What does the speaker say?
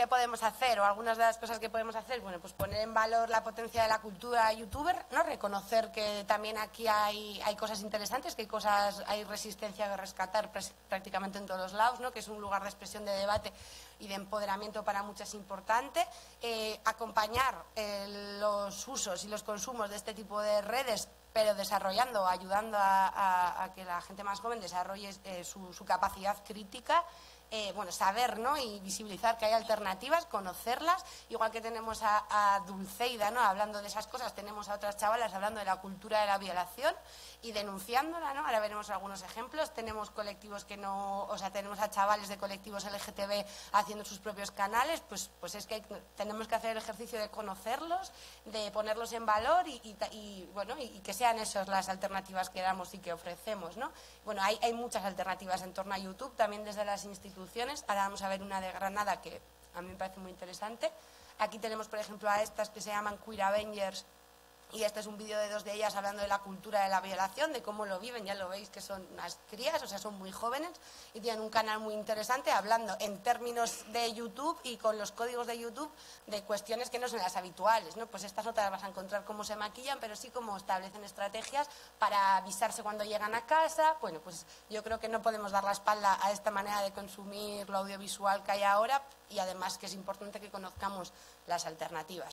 ¿qué podemos hacer? O algunas de las cosas que podemos hacer, bueno, pues poner en valor la potencia de la cultura youtuber, ¿no? Reconocer que también aquí hay cosas interesantes, que hay resistencia que rescatar prácticamente en todos los lados, ¿no? Que es un lugar de expresión, de debate y de empoderamiento para muchas es importante. Acompañar los usos y los consumos de este tipo de redes, pero desarrollando, ayudando a que la gente más joven desarrolle su capacidad crítica. Bueno, saber, ¿no? Y visibilizar que hay alternativas, conocerlas, igual que tenemos a Dulceida, ¿no? Hablando de esas cosas, tenemos a otras chavalas hablando de la cultura de la violación y denunciándola, ¿no? Ahora veremos algunos ejemplos. Tenemos colectivos que no, o sea, tenemos a chavales de colectivos LGTB haciendo sus propios canales, pues es que tenemos que hacer el ejercicio de conocerlos, de ponerlos en valor bueno, y que sean esas las alternativas que damos y que ofrecemos, ¿no? Bueno, hay muchas alternativas en torno a YouTube, también desde las instituciones. Ahora vamos a ver una de Granada que a mí me parece muy interesante. Aquí tenemos, por ejemplo, a estas que se llaman Queer Avengers, y este es un vídeo de 2 de ellas hablando de la cultura de la violación, de cómo lo viven. Ya lo veis que son unas crías, o sea, son muy jóvenes y tienen un canal muy interesante hablando en términos de YouTube y con los códigos de YouTube de cuestiones que no son las habituales, ¿no? Pues estas no te las vas a encontrar cómo se maquillan, pero sí cómo establecen estrategias para avisarse cuando llegan a casa. Bueno, pues yo creo que no podemos dar la espalda a esta manera de consumir lo audiovisual que hay ahora, y además que es importante que conozcamos las alternativas.